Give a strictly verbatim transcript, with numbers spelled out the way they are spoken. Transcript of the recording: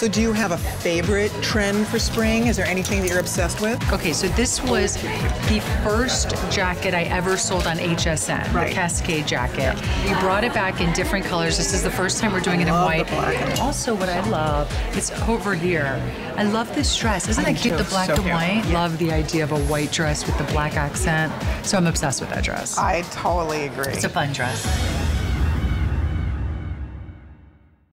So do you have a favorite trend for spring? Is there anything that you're obsessed with? Okay, so this was the first jacket I ever sold on H S N, right. the Cascade jacket. We brought it back in different colors. This is the first time we're doing it in white. And also what I love is over here. I love this dress. Isn't that cute, the black so and cute. white? Yeah. Love the idea of a white dress with the black accent. So I'm obsessed with that dress. I totally agree. It's a fun dress.